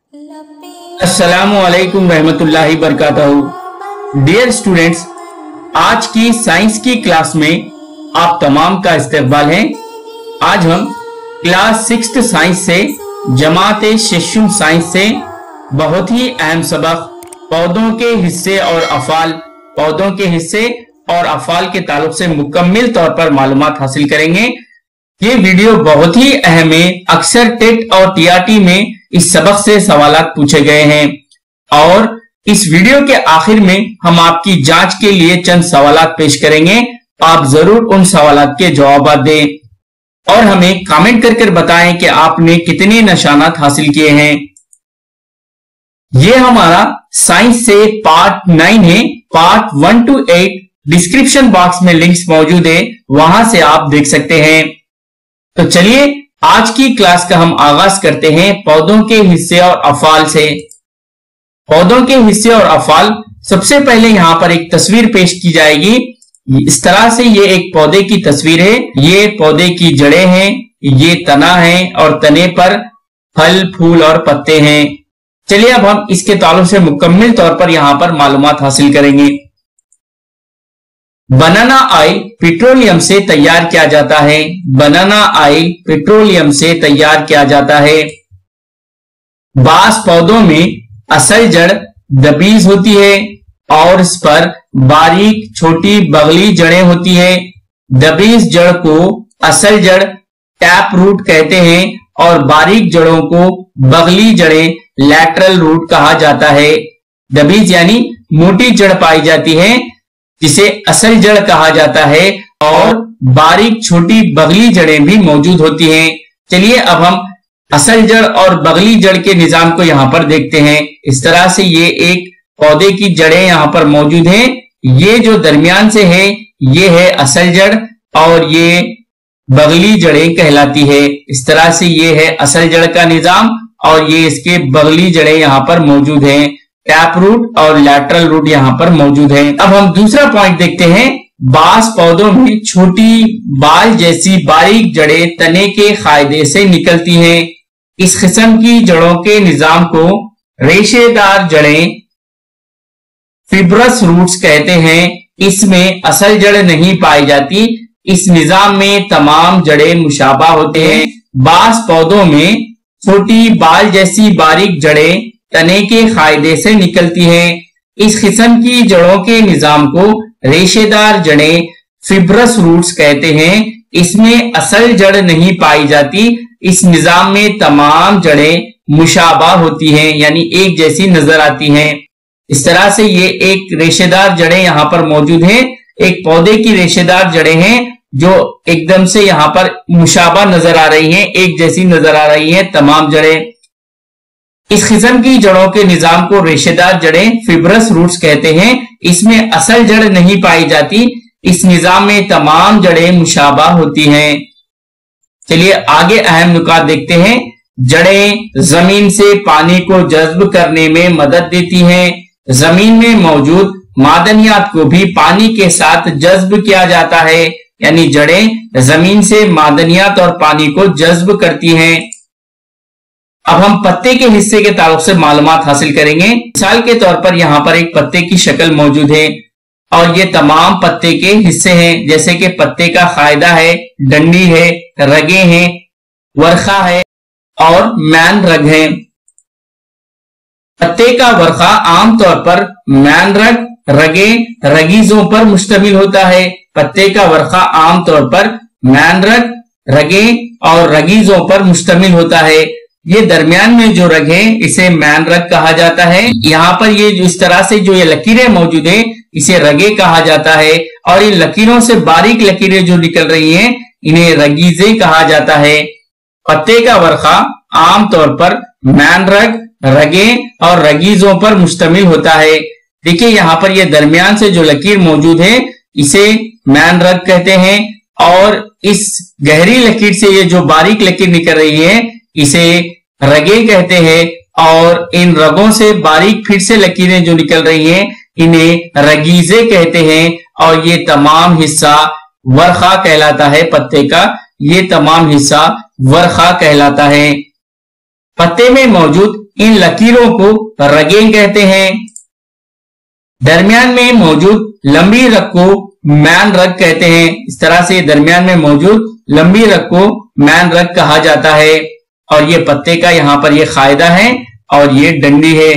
अस्सलामुअलैकुम रहमतुल्लाहि बरकातहू। Dear students, आज की साइंस की क्लास में आप तमाम का इस्तकबाल है। आज हम क्लास 6 साइंस से जमात शिशुम साइंस से बहुत ही अहम सबक पौधों के हिस्से और अफाल के ताल्लुक से मुकम्मल तौर पर मालूमात हासिल करेंगे। ये वीडियो बहुत ही अहम है। अक्सर टेट और टीआरटी में इस सबक से सवालात पूछे गए हैं और इस वीडियो के आखिर में हम आपकी जांच के लिए चंद सवालात पेश करेंगे। आप जरूर उन सवालात के जवाब दें और हमें कमेंट करके बताएं कि आपने कितने निशानात हासिल किए हैं। ये हमारा साइंस से पार्ट 9 है। पार्ट 1 to 8 डिस्क्रिप्शन बॉक्स में लिंक्स मौजूद है, वहां से आप देख सकते हैं। तो चलिए आज की क्लास का हम आगाज करते हैं पौधों के हिस्से और अफाल से। पौधों के हिस्से और अफाल, सबसे पहले यहां पर एक तस्वीर पेश की जाएगी। इस तरह से ये एक पौधे की तस्वीर है। ये पौधे की जड़ें हैं, ये तना है और तने पर फल, फूल और पत्ते हैं। चलिए अब हम इसके ताल्लुक से मुकम्मल तौर पर यहां पर मालूमात हासिल करेंगे। बनाना ऑयल पेट्रोलियम से तैयार किया जाता है। बनाना ऑयल पेट्रोलियम से तैयार किया जाता है। बांस पौधों में असल जड़ दबीज होती है और इस पर बारीक छोटी बगली जड़ें होती है। दबीज जड़ को असल जड़ टैप रूट कहते हैं और बारीक जड़ों को बगली जड़ें लैटरल रूट कहा जाता है। दबीज यानी मोटी जड़ पाई जाती है जिसे असल जड़ कहा जाता है और बारीक छोटी बगली जड़ें भी मौजूद होती हैं। चलिए अब हम असल जड़ और बगली जड़ के निजाम को यहां पर देखते हैं। इस तरह से ये एक पौधे की जड़ें यहां पर मौजूद हैं। ये जो दरमियान से है ये है असल जड़ और ये बगली जड़ें कहलाती है। इस तरह से ये है असल जड़ का निजाम और ये इसके बगली जड़ें यहां पर मौजूद हैं। टैप रूट और लैटरल रूट यहां पर मौजूद है। अब हम दूसरा पॉइंट देखते हैं। बांस पौधों में छोटी बाल जैसी बारीक जड़ें तने के फायदे से निकलती हैं। इस किस्म की जड़ों के निजाम को रेशेदार जड़ें फिब्रस रूट्स कहते हैं। इसमें असल जड़ नहीं पाई जाती। इस निजाम में तमाम जड़ें मुशाबा होते हैं। बांस पौधों में छोटी बाल जैसी बारीक जड़ें तने के फायदे से निकलती हैं। इस किस्म की जड़ों के निजाम को रेशेदार जड़ें फिब्रस रूट्स कहते हैं। इसमें असल जड़ नहीं पाई जाती। इस निजाम में तमाम जड़ें मुशाबा होती हैं यानी एक जैसी नजर आती हैं। इस तरह से ये एक रेशेदार जड़ें यहां पर मौजूद हैं। एक पौधे की रेशेदार जड़ें हैं जो एकदम से यहां पर मुशाबा नजर आ रही हैं, एक जैसी नजर आ रही हैं तमाम जड़ें। इस किस्म की जड़ों के निजाम को रेशेदार जड़ें फिब्रस रूट्स कहते हैं। इसमें असल जड़ नहीं पाई जाती। इस निजाम में तमाम जड़ें मुशाबा होती हैं। चलिए आगे अहम नुकात देखते हैं। जड़ें जमीन से पानी को जज्ब करने में मदद देती हैं। जमीन में मौजूद मादनियात को भी पानी के साथ जज्ब किया जाता है यानी जड़ें जमीन से मादनियात और पानी को जज्ब करती हैं। अब हम पत्ते के हिस्से के ताल्लुक से मालूमात हासिल करेंगे। मिसाल के तौर पर यहाँ पर एक पत्ते की शक्ल मौजूद है और ये तमाम पत्ते के हिस्से हैं। जैसे कि पत्ते का फायदा है, डंडी है, रगे हैं, वर्खा है और मैन रग है। पत्ते का वर्खा आमतौर पर मैन रग, रगे, रगीजों पर मुश्तमिल होता है। पत्ते का वर्खा आमतौर पर मैन रग, रगे और रगीजों पर मुश्तमिल होता है। ये दरमियान में जो रग है इसे मैन रग कहा जाता है। यहाँ पर ये इस तरह से जो ये लकीरें मौजूद है इसे रगे कहा जाता है और इन लकीरों से बारीक लकीरें जो निकल रही हैं इन्हें रगीजे कहा जाता है। पत्ते का वर्खा आमतौर पर मैन रग, रगे और रगीजों पर मुश्तमिल होता है। देखिए यहाँ पर ये दरमियान से जो लकीर मौजूद है इसे मैन रग कहते हैं और इस गहरी लकीर से ये जो बारीक लकीर निकल रही है इसे रगे कहते हैं और इन रगों से बारीक फिर से लकीरें जो निकल रही हैं इन्हें रगीजे कहते हैं और ये तमाम हिस्सा वर्खा कहलाता है। पत्ते का ये तमाम हिस्सा वर्खा कहलाता है। पत्ते में मौजूद इन लकीरों को रगें कहते हैं। दरमियान में मौजूद लंबी रग को मैन रग कहते हैं। इस तरह से दरमियान में मौजूद लंबी रग को मैन रग कहा जाता है। और ये पत्ते का यहां पर ये फायदा है और ये डंडी है।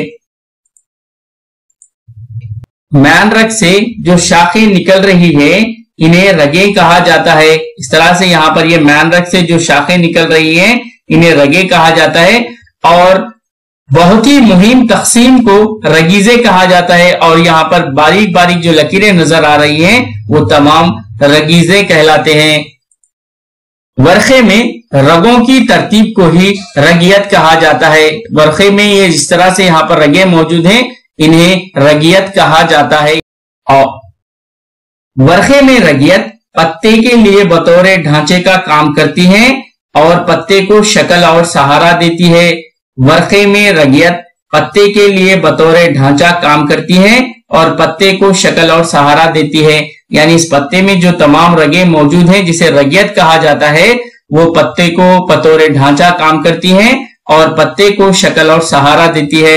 मैन रग से जो शाखें निकल रही है इन्हें रगें कहा जाता है। इस तरह से यहां पर ये मैन रग से जो शाखें निकल रही हैं इन्हें रगें कहा जाता है। और बहुत ही मुहिम तकसीम को रगीजे कहा जाता है। और यहां पर बारीक बारीक जो लकीरें नजर आ रही हैं वो तमाम रगीजे कहलाते हैं। वर्खे में रगों की तरतीब को ही रगियत कहा जाता है। वर्खे में ये जिस तरह से यहां पर रगें मौजूद हैं इन्हें रगियत कहा जाता है। और वर्खे में रगियत पत्ते के लिए बतौर ढांचे का काम करती है और पत्ते को शक्ल और सहारा देती है। वर्खे में रगियत पत्ते के लिए बतौर ढांचा काम करती है और पत्ते को शक्ल और सहारा देती है। यानी इस पत्ते में जो तमाम रगें मौजूद हैं जिसे रगियत कहा जाता है वो पत्ते को बतौर ढांचा काम करती हैं और पत्ते को शक्ल और सहारा देती है।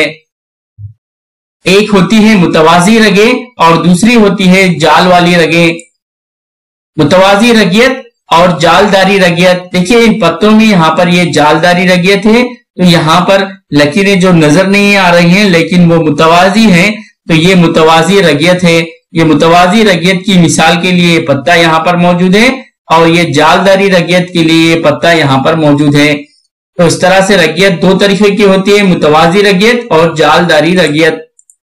एक होती है मुतवाजी रगें और दूसरी होती है जाल वाली रगें। मुतवाजी रगियत और जालदारी रगियत, देखिए इन पत्तों में यहां पर ये जालदारी रगियत है तो यहां पर लकीरें जो नजर नहीं आ रही हैं लेकिन वो मुतवाजी हैं तो ये मुतवाजी रगियत है। ये मुतवाजी रगियत की मिसाल के लिए पत्ता यहां पर मौजूद है और ये जालदारी रगियत के लिए ये पत्ता यहां पर मौजूद है। तो इस तरह से रगियत दो तरीके की होती है, मुतवाजी रगियत और जालदारी रगियत।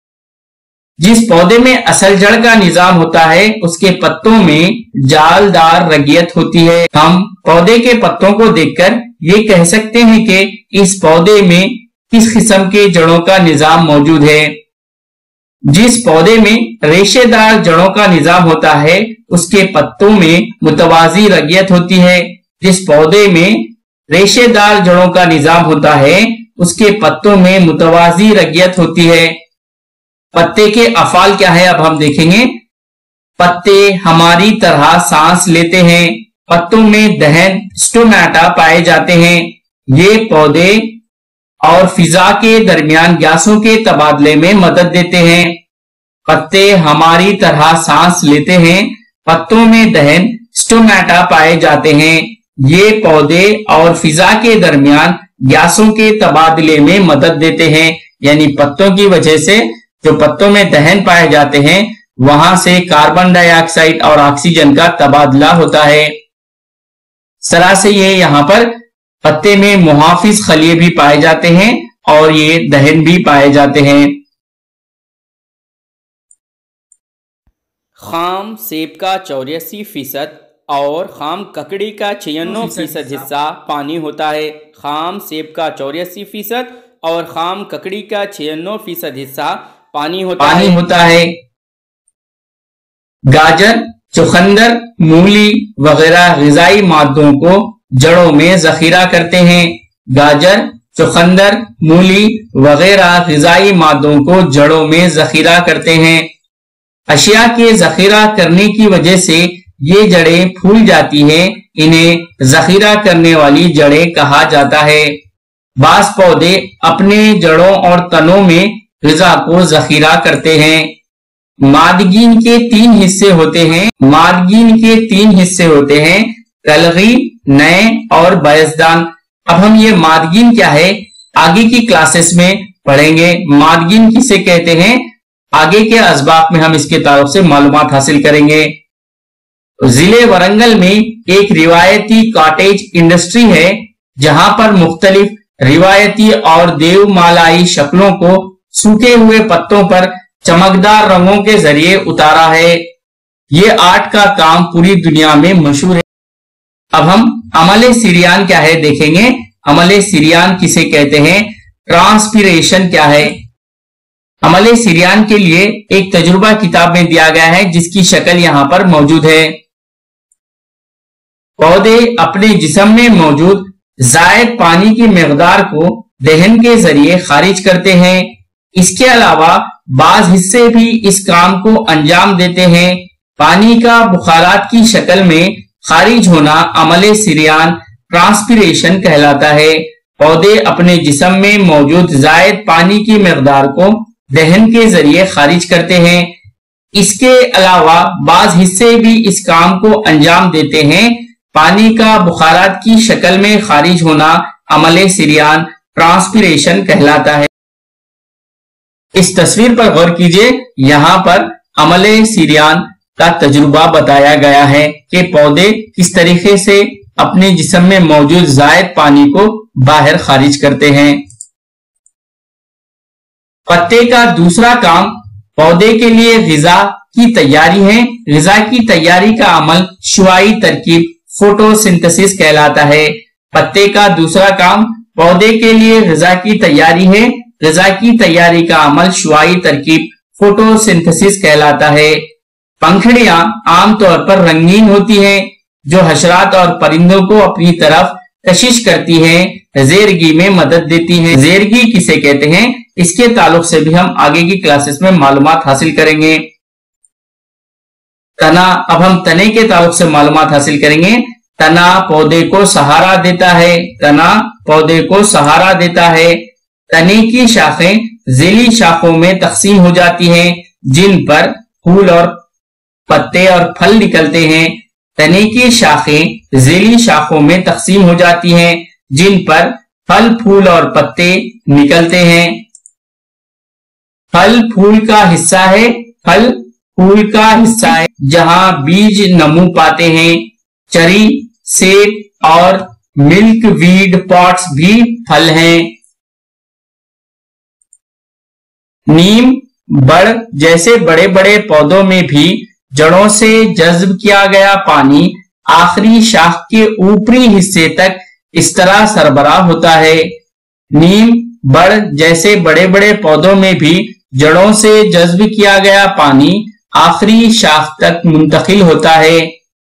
जिस पौधे में असल जड़ का निजाम होता है उसके पत्तों में जालदार रगियत होती है। हम पौधे के पत्तों को देखकर ये कह सकते हैं कि इस पौधे में किस किस्म के जड़ों का निजाम मौजूद है। जिस पौधे में रेशेदार जड़ों का निजाम होता है उसके पत्तों में मुतवाजी रगियत होती है। जिस पौधे में रेशेदार जड़ों का निजाम होता है उसके पत्तों में मुतवाजी रगियत होती है। पत्ते के अफाल क्या है अब हम देखेंगे। पत्ते हमारी तरह सांस लेते हैं। पत्तों में दहन स्टोमेटा पाए जाते हैं। ये पौधे और फिजा के दरमियान गैसों के तबादले में मदद देते हैं। पत्ते हमारी तरह सांस लेते हैं। पत्तों में दहन स्टोमेटा पाए जाते हैं। ये पौधे और फिजा के दरमियान गैसों के तबादले में मदद देते हैं। यानी पत्तों की वजह से जो पत्तों में दहन पाए जाते हैं वहां से कार्बन डाइऑक्साइड और ऑक्सीजन का तबादला होता है। इस तरह से ये यहां पर पत्ते में मुहाफिज खलिए भी पाए जाते हैं और ये दहन भी पाए जाते हैं। खाम सेब का 84% और खाम ककड़ी का 96% हिस्सा पानी होता है। खाम सेब का 84% और खाम ककड़ी का 96% हिस्सा पानी होता है। गाजर, चुकंदर, मूली वगैरह ग़िज़ाई मादों को जड़ों में जखीरा करते हैं। गाजर, चुकंदर, मूली वगैरह ग़िज़ाई मादों को जड़ों में जखीरा करते हैं। अशिया के जखीरा करने की वजह से ये जड़ें फूल जाती हैं। इन्हें जखीरा करने वाली जड़ें कहा जाता है। बास पौधे अपने जड़ों और तनों में ग़िज़ा को जखीरा करते हैं। मादगीन के 3 हिस्से होते हैं। मादगीन के 3 हिस्से होते हैं, कलगी, नए और बयसदान। अब हम ये मादगीन क्या है आगे की क्लासेस में पढ़ेंगे। मादगीन किसे कहते हैं आगे के असबाब में हम इसके तारुफ से मालूमात हासिल करेंगे। जिले वरंगल में एक रिवायती कॉटेज इंडस्ट्री है जहां पर मुख्तलिफ रिवायती और देवमालाई शक्लों को सूखे हुए पत्तों पर चमकदार रंगों के जरिए उतारा है। ये आर्ट का काम पूरी दुनिया में मशहूर है। अब हम अमले सिरियान क्या है देखेंगे। अमले सिरियान किसे कहते हैं, ट्रांसपिरेशन क्या है। अमले सिरियान के लिए एक तजुर्बा किताब में दिया गया है जिसकी शक्ल यहां पर मौजूद है। पौधे अपने जिस्म में मौजूद जायद पानी की मिकदार को दहन के जरिए खारिज करते हैं। इसके अलावा बाज हिस्से भी इस काम को अंजाम देते हैं। पानी का बुखारात की शक्ल में खारिज होना अमले सिरियान ट्रांसपिरेशन कहलाता है। پودے اپنے جسم میں موجود زائد پانی کی مقدار کو دہن کے ذریعے خارج کرتے ہیں۔ اس کے علاوہ بعض حصے بھی اس کام کو انجام دیتے ہیں۔ پانی کا بخارات کی شکل میں خارج ہونا عمل سریان ٹرانسپیریشن کہلاتا ہے۔ اس تصویر پر غور کیجئے، یہاں پر عمل سریان کا تجربہ بتایا گیا ہے کہ پودے کس طریقے سے اپنے جسم میں موجود زائد پانی کو باہر خارج کرتے ہیں۔ پتے کا دوسرا کام پودے کے لیے غذا کی تیاری ہے۔ غذا کی تیاری کا عمل شعاعی ترکیب فوٹو سنتھسس کہلاتا ہے۔ پتے کا دوسرا کام پودے کے لیے غذا کی تیاری ہے۔ غذا کی تیاری کا عمل شعاعی ترکیب فوٹو سنتھسس کہلاتا ہے۔ پنکھڑیاں عام طور پر رنگین ہوتی ہیں جو حشرات اور پرندوں کو اپنی طرف کشش کرتی ہیں، زیرگی میں مدد دیتی ہیں۔ زیرگی کسے کہتے ہیں، اس کے تعلق سے بھی ہم آگے کی کلاسز میں معلومات حاصل کریں گے۔ تنا، اب ہم تنے کے تعلق سے معلومات حاصل کریں گے۔ تنا پودے کو سہارا دیتا ہے۔ تنا پودے کو سہارا دیتا ہے۔ تنے کی شاخیں ذیلی شاخوں میں تقسیم ہو جاتی ہیں جن پر پھول اور پتے اور پھل نکلتے ہیں۔ تنے کی شاخیں ذیلی شاخوں میں تقسیم ہو جاتی ہیں جن پر پھل، پھول اور پتے نکلتے ہیں۔ پھل پھول کا حصہ ہے۔ پھل پھول کا حصہ ہے جہاں بیج نمو پاتے ہیں۔ چری، سیب اور ملک ویڈ پاٹس بھی پھل ہیں۔ نیم، بڑ جیسے بڑے بڑے پودوں میں بھی جڑوں سے جذب کیا گیا پانی آخری شاخ کے اوپری حصے تک اس طرح سربراہ ہوتا ہے۔ نیم، بڑ جیسے بڑے بڑے پودوں میں بھی جڑوں سے جذب کیا گیا پانی آخری شاخ تک منتقل ہوتا ہے۔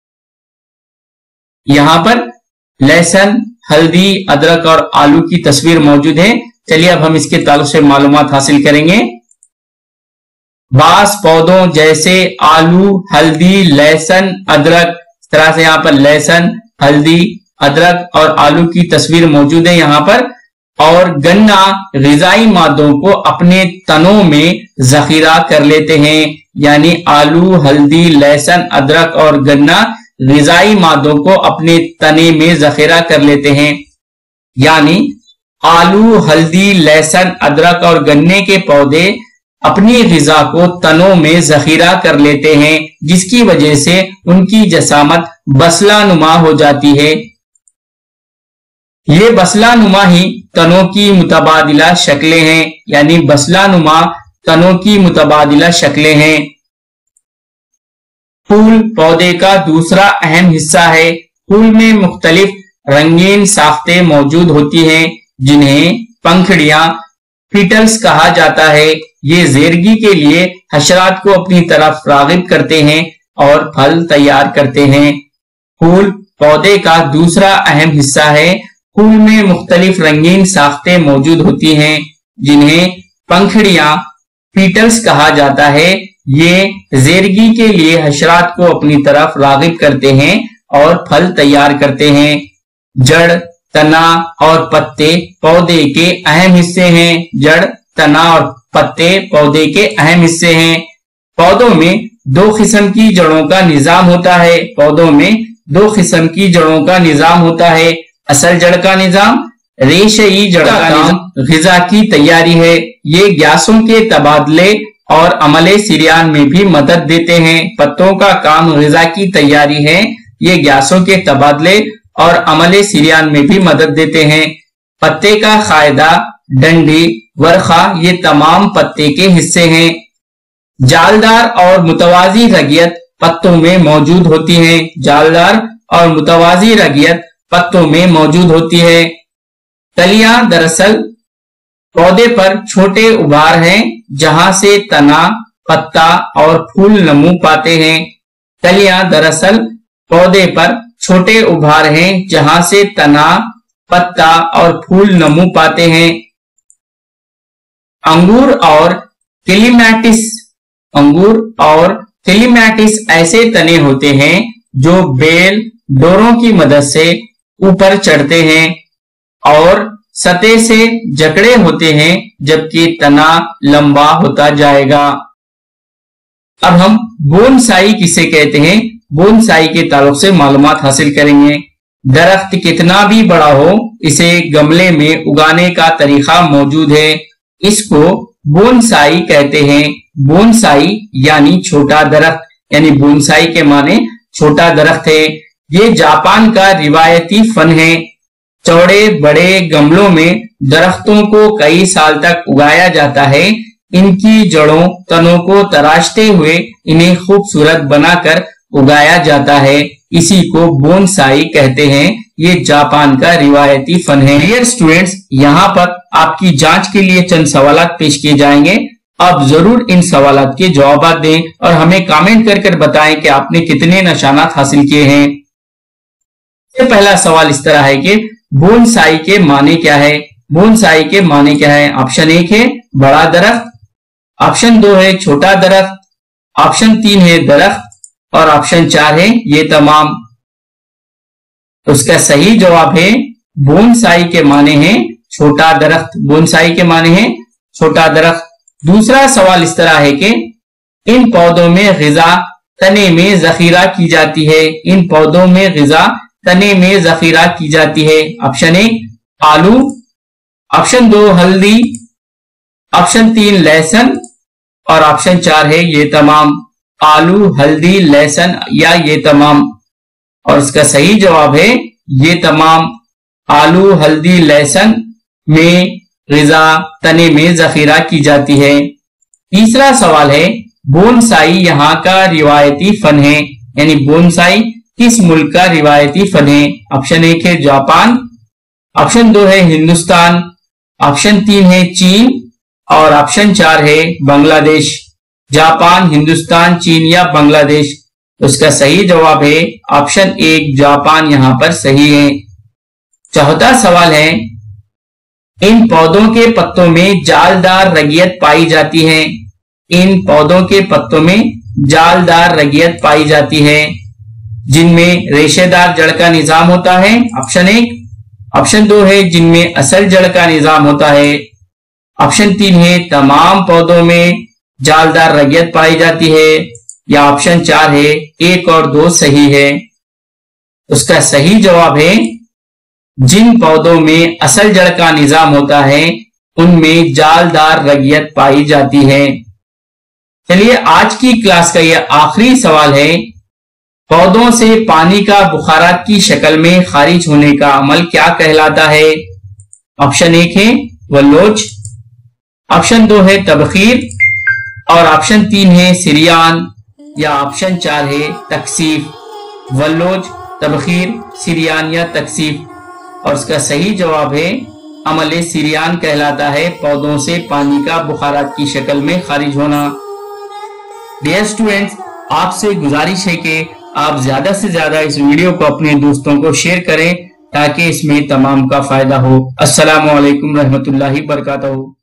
یہاں پر لہسن، ہلدی، ادرک اور آلو کی تصویر موجود ہے۔ چلیے اب ہم اس کے تعلق سے معلومات حاصل کریں گے۔ بعض پودوں جیسے آلو، ہلدی، لہسن، ادرک، اس طرح سے یہاں پر لہسن، ہلدی، ادرک اور آلو کی تصویر موجود ہے یہاں پر، اور گنا غذائی مادوں کو اپنے تنوں میں ذخیرہ کر لیتے ہیں۔ یعنی آلو، ہلدی، لہسن، ادرک اور گنا غذائی مادوں کو اپنے تنے میں ذخیرہ کر لیتے ہیں۔ یعنی آلو، ہلدی، لہسن، ادرک اور گنے کے پودے اپنی غذا کو تنوں میں ذخیرہ کر لیتے ہیں، جس کی وجہ سے ان کی جسامت بسلا نما ہو جاتی ہے۔ یہ بسلا نما ہی تنوں کی متبادلہ شکلیں ہیں، یعنی بسلا نما تنوں کی متبادلہ شکلیں ہیں۔ پھول پودے کا دوسرا اہم حصہ ہے۔ پھول میں مختلف رنگین ساختیں موجود ہوتی ہیں جنہیں پنکھڑیاں، پیٹلز کہا جاتا ہے۔ یہ زیرگی کے لیے حشرات کو اپنی طرف راغب کرتے ہیں اور پھل تیار کرتے ہیں۔ پھول پودے کا دوسرا اہم حصہ ہے۔ پھول میں مختلف رنگین ساختیں موجود ہوتی ہیں جنہیں پنکھڑیاں، پیٹلز کہا جاتا ہے۔ یہ زیرگی کے لیے حشرات کو اپنی طرف راغب کرتے ہیں اور پھل تیار کرتے ہیں۔ جڑ، تنا اور پتے پودے کے اہم حصے ہیں۔ جڑ، تنا اور پتے پودے کے اہم حصے ہیں۔ پودوں میں دو قسم کی جڑوں کا نظام ہوتا ہے۔ پودوں میں دو قسم کی جڑوں کا نظام ہوتا ہے۔ اصل جڑ کا نظام، ریشئی جڑ کا نظام غذا کی تیاری ہے۔ یہ گیسوں کے تبادلے اور عمل سریان میں بھی مدد دیتے ہیں۔ پتوں کا کام غذا کی تیاری ہے۔ یہ گیسوں کے تبادلے اور عمل سریان میں بھی مدد دیتے ہیں۔ پتے کا قاعدہ، ڈنڈی، ورقہ یہ تمام پتے کے حصے ہیں۔ جالدار اور متوازی رگیت پتوں میں موجود ہوتی ہے۔ جالدار اور متوازی رگیت پتوں میں موجود ہوتی ہے۔ تلیاں دراصل پودے پر چھوٹے ابھار ہیں جہاں سے تنا، پتا اور پھول نمو پاتے ہیں۔ تلیاں دراصل پودے پر چھوٹے ابھار ہیں جہاں سے تنا، پتا اور پھول نمو پاتے ہیں۔ انگور اور کلیمیٹس ایسے تنے ہوتے ہیں جو بیل ڈوروں کی مدد سے اوپر چڑھتے ہیں اور सतह से जकड़े होते हैं जबकि तना लंबा होता जाएगा। अब हम बोनसाई किसे कहते हैं, बोनसाई के ताल्लुक से मालूमात हासिल करेंगे। दरख्त कितना भी बड़ा हो, इसे गमले में उगाने का तरीका मौजूद है। इसको बोनसाई कहते हैं। बोनसाई यानी छोटा दरख्त, यानी बोनसाई के माने छोटा दरख्त है। ये जापान का रिवायती फन है। चौड़े बड़े गमलों में दरख्तों को कई साल तक उगाया जाता है। इनकी जड़ों तनों को तराशते हुए इन्हें खूबसूरत बनाकर उगाया जाता है। इसी को बोनसाई कहते हैं। ये जापान का रिवायती फन है। डियर स्टूडेंट्स, यहाँ पर आपकी जांच के लिए चंद सवालात पेश किए जाएंगे। आप जरूर इन सवालात के जवाब दें और हमें कमेंट कर बताएं कि आपने कितने निशानात हासिल किए हैं। पहला सवाल इस तरह है कि बोनसाई के माने क्या है। बोनसाई के माने क्या है? ऑप्शन 1 है बड़ा दरख्त, ऑप्शन 2 है छोटा दरख्त, ऑप्शन 3 है दरख्त और ऑप्शन 4 है ये तमाम। उसका सही जवाब है बोनसाई के माने हैं छोटा दरख्त। बोनसाई के माने हैं छोटा दरख्त। दूसरा सवाल इस तरह है कि इन पौधों में ग़िज़ा तने में ज़ख़ीरा की जाती है। इन पौधों में ग़िज़ा तने में ज़ख़ीरा की जाती है। ऑप्शन 1 आलू, ऑप्शन 2 हल्दी, ऑप्शन 3 लहसुन और ऑप्शन 4 है ये तमाम। आलू, हल्दी, लहसुन या ये तमाम। और इसका सही जवाब है ये तमाम। आलू, हल्दी, लहसुन में ग़िज़ा तने में ज़ख़ीरा की जाती है। तीसरा सवाल है बोनसाई यहाँ का रिवायती फन है, यानी बोनसाई किस मुल्क का रिवायती फन है। ऑप्शन 1 है जापान, ऑप्शन 2 है हिंदुस्तान, ऑप्शन 3 है चीन और ऑप्शन 4 है बांग्लादेश। जापान, हिंदुस्तान, चीन या बांग्लादेश। उसका सही जवाब है ऑप्शन 1 जापान यहाँ पर सही है। चौथा सवाल है इन पौधों के पत्तों में जालदार रगियत पाई जाती है। इन पौधों के पत्तों में जालदार रगियत पाई जाती है जिनमें रेशेदार जड़ का निजाम होता है। ऑप्शन 1, ऑप्शन 2 है जिनमें असल जड़ का निजाम होता है, ऑप्शन 3 है तमाम पौधों में जालदार रगियत पाई जाती है या ऑप्शन 4 है 1 और 2 सही है। उसका सही जवाब है जिन पौधों में असल जड़ का निजाम होता है उनमें जालदार रगियत पाई जाती है। चलिए आज की क्लास का यह आखिरी सवाल है पौधों से पानी का बुखारात की शक्ल में खारिज होने का अमल क्या कहलाता है। ऑप्शन 1 है वल्लोज, ऑप्शन 2 है तबखीर और ऑप्शन 3 है सिरियान या ऑप्शन 4 है तकसीफ। वल्लोज, तबखीर, सिरियान या तकसीफ। और इसका सही जवाब है अमल सिरियान कहलाता है पौधों से पानी का बुखारात की शक्ल में खारिज होना। डियर स्टूडेंट्स, आपसे गुजारिश है कि आप ज्यादा से ज्यादा इस वीडियो को अपने दोस्तों को शेयर करें ताकि इसमें तमाम का फायदा हो। अस्सलामु अलैकुम रहमतुल्लाहि बरकातहू।